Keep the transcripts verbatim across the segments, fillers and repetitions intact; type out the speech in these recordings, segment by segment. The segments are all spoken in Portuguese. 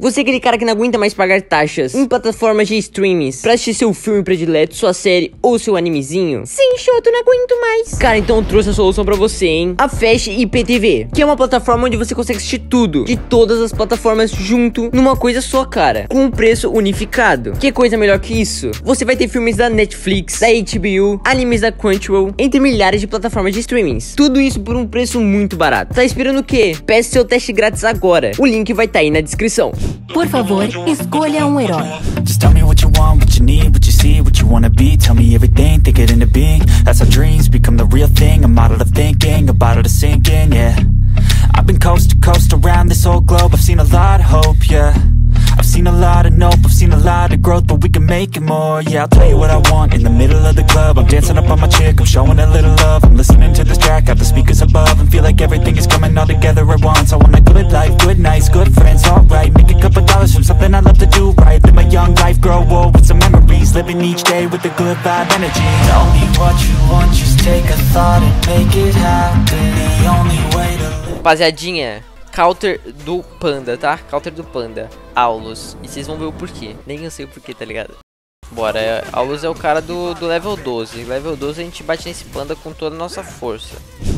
Você é aquele cara que não aguenta mais pagar taxas em plataformas de streamings pra assistir seu filme predileto, sua série ou seu animezinho? Sim, Shoto, não aguento mais. Cara, então eu trouxe a solução pra você, hein? A Fast I P T V, que é uma plataforma onde você consegue assistir tudo de todas as plataformas junto numa coisa só, cara, com um preço unificado. Que coisa melhor que isso? Você vai ter filmes da Netflix, da H B O, animes da Crunchyroll, entre milhares de plataformas de streamings. Tudo isso por um preço muito barato. Tá esperando o quê? Peça seu teste grátis agora. O link vai estar aí na descrição. Por favor, escolha um herói. Just tell me what you want, what you need, what you see, what you wanna be. Tell me everything, think it into being. That's how dreams become the real thing. A model of thinking, a bottle to sink in, yeah. I've been coast to coast around this whole globe. I've seen a lot of hope, yeah. I've seen a lot of nope, I've seen a lot of growth, but we can make it more, yeah. I'll tell you what I want in the middle of the club. I'm dancing up on my chick, I'm showing a little love. I'm listening to this track, got the speakers above, and feel like everything is coming all together at once. I want a good life, good nights, good friends, alright. Make a couple dollars from something I love to do right. Live my young life, grow old with some memories. Living each day with a good vibe energy. Tell me what you want, just take a thought and make it happen. The only way to live. Rapaziadinha, counter do Panda, tá? Counter do Panda, Aulus. E vocês vão ver o porquê. Nem eu sei o porquê, tá ligado? Bora, é, Aulus é o cara do, do level doze. Level doze a gente bate nesse Panda com toda a nossa força.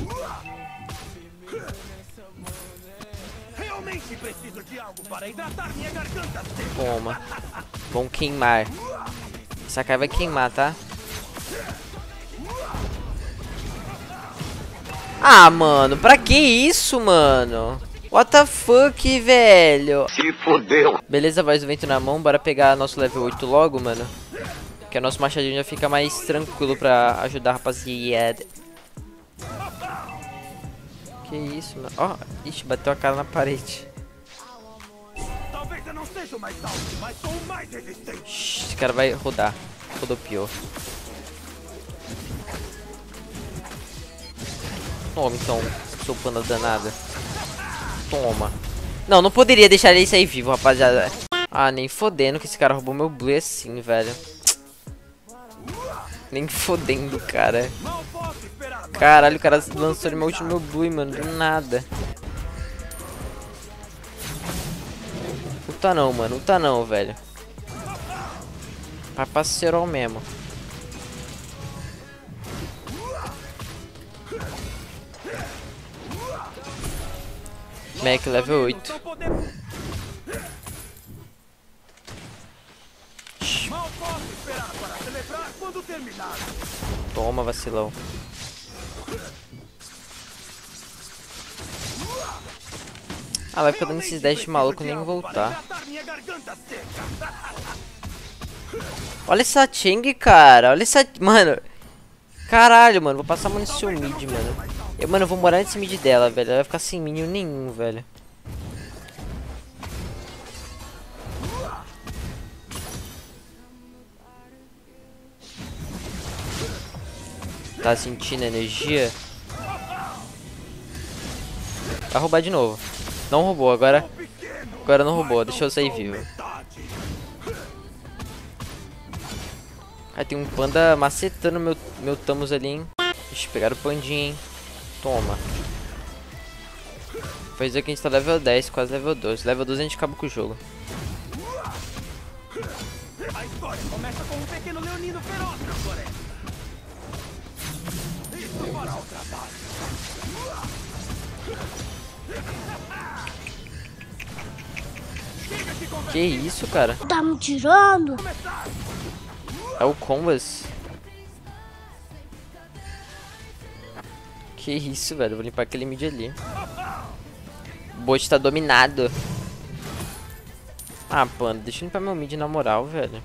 Toma. Vão queimar. Essa cara vai queimar, tá? Ah, mano, pra que isso, mano? What the fuck, velho? Se fodeu. Beleza, voz do vento na mão, bora pegar nosso level oito logo, mano. Que o nosso machadinho já fica mais tranquilo pra ajudar a rapaziada. Que isso, mano? Ó, oh, ixi, bateu a cara na parede. Talvez eu não seja o mais alto, mas sou o mais resistente. Shhh, esse cara vai rodar. Rodopiou. Toma então, seu Panda danada. Toma. Não, não poderia deixar ele sair vivo, rapaziada. Ah, nem fodendo que esse cara roubou meu blue assim, velho. Nem fodendo, cara. Caralho, o cara lançou meu último meu blue, mano, do nada. Luta não, mano, luta não, velho. Vai parceiro mesmo. Mac level oito. Toma, vacilão. Ah, vai ficar dando esses dash maluco nem voltar. Olha essa Cheng, cara. Olha essa... Mano. Caralho, mano. Vou passar a mão nesse seu mid, mano. Eu, mano, eu vou morar nesse mid dela, velho. Ela vai ficar sem minion nenhum, velho. Tá sentindo a energia? Vai roubar de novo. Não roubou, agora... Agora não roubou, deixa eu sair vivo. Aí tem um Panda macetando meu, meu Thamus ali, hein. Ixi, pegaram o pandinho, hein. Toma. Foi isso que a gente tá level dez, quase level doze. Level doze a gente acaba com o jogo. A história começa com um pequeno leonino feroz na floresta. Isso fará o trabalho. Que isso, cara? Tá me tirando? É o Combas. Que isso, velho. Vou limpar aquele mid ali. O bot tá dominado. Ah, Panda, deixa eu limpar meu mid na moral, velho.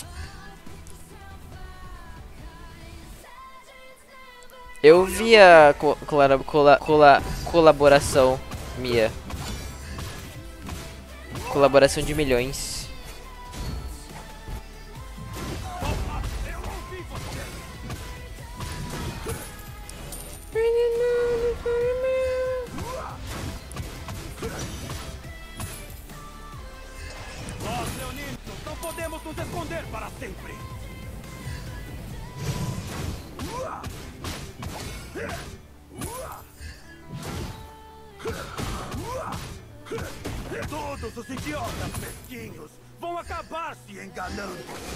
Eu vi a co cola cola cola colaboração Mia. Colaboração de milhões. Nós, leoninos, não podemos nos esconder para sempre. Tudo Todos os idiotas mesquinhos vão acabar se enganando.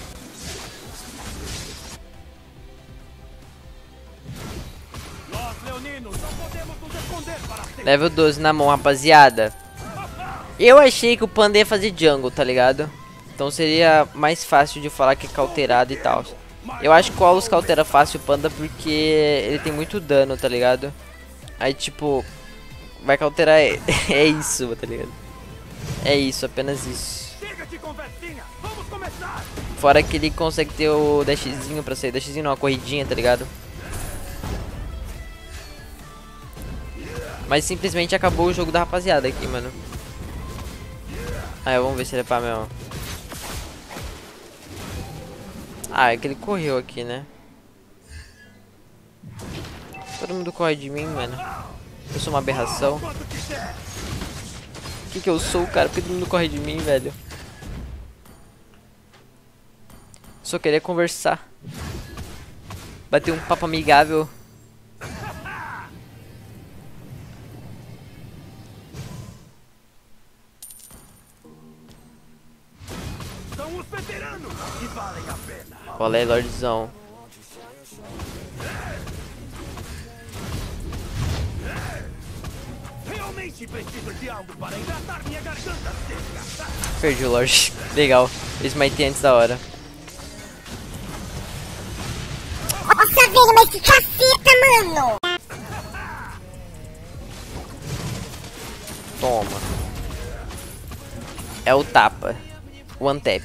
Nós, leoninos, não podemos nos esconder para sempre. Level doze na mão, rapaziada. Eu achei que o Panda ia fazer jungle, tá ligado? Então seria mais fácil de falar que é cauterado e tal. Eu acho que o Aulus cautera fácil o Panda porque ele tem muito dano, tá ligado? Aí tipo, vai cauterar, é, é isso, tá ligado? É isso, apenas isso. Chega de conversinha, vamos começar. Fora que ele consegue ter o dashzinho pra sair. Dashzinho não, a corridinha, tá ligado? Mas simplesmente acabou o jogo da rapaziada aqui, mano. Ah, vamos ver se ele é pá mesmo. Ah, é que ele correu aqui, né? Todo mundo corre de mim, mano. Eu sou uma aberração. O que que eu sou, cara? Porque todo mundo corre de mim, velho. Só queria conversar. Bater um papo amigável. São os veteranos que valem a pena. Qual é, Lordzão? Realmente preciso de algo para engatar minha garganta seca. Perdi o Lorde. Legal. Eu smitei antes da hora. Nossa, velho, mas que caceta, mano! Toma. É o tapa. One tap.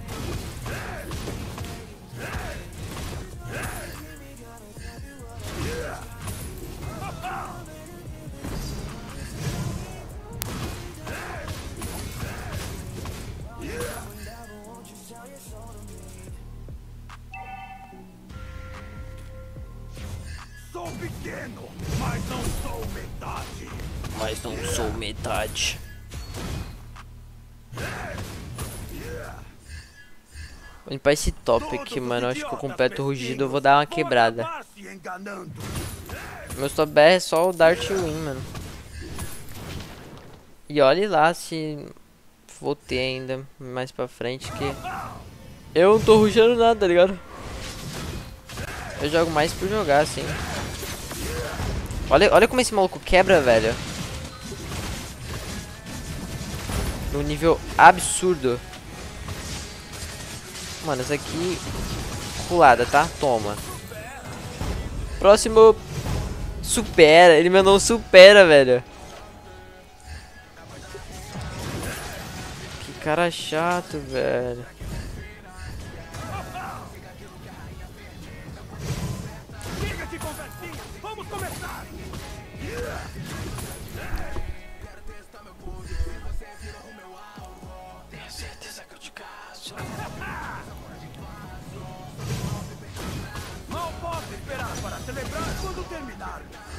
Sou pequeno, mas não sou metade. Mas não sou metade. Vou limpar esse top aqui, mano. Eu acho que eu completo o rugido, eu vou dar uma quebrada. Meu top B R é só o Dart Win, mano. E olhe lá se vou ter ainda mais pra frente, que eu não tô rugindo nada, tá ligado? Eu jogo mais por jogar, assim. Olha, olha como esse maluco quebra, velho. Num nível absurdo. Mano, isso aqui... Pulada, tá? Toma. Próximo... Supera. Ele mandou um supera, velho. Que cara chato, velho. Chega de conversinha, vamos começar. Tenho certeza que eu te caso. Mal posso esperar para celebrar quando terminar.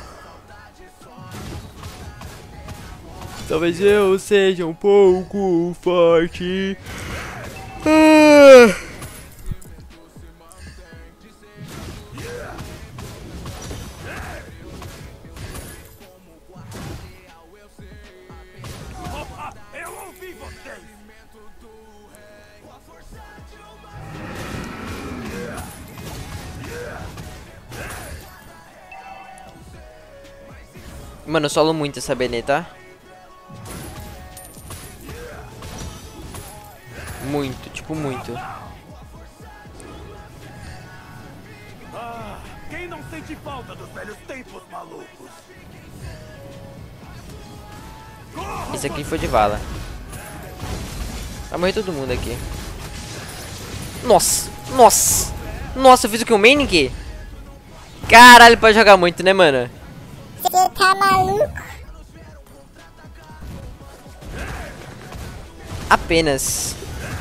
Talvez eu seja um pouco forte. Ah. Opa, eu ouvi vocês. Mano, eu solo muito essa Benê, tá? Muito, tipo muito. Ah, quem não sente falta dos velhos tempos malucos? Esse aqui foi de vala. Vai morrer todo mundo aqui. Nossa, nossa. Nossa, eu fiz o que? Um main aqui? Caralho, pode jogar muito, né, mano? Você tá maluco? Apenas.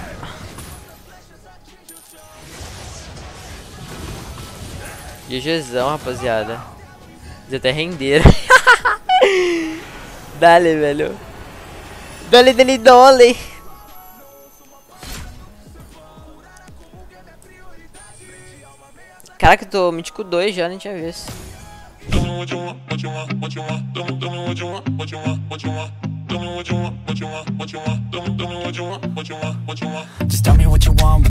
GGzão, rapaziada. Eles até renderam. Dale, velho. Dale, dale, dole. Caraca, eu tô mítico dois já, nem tinha visto. What you want, what you want, what you want, tell me, tell me what you want, what you want, what you want. Just tell me what you want.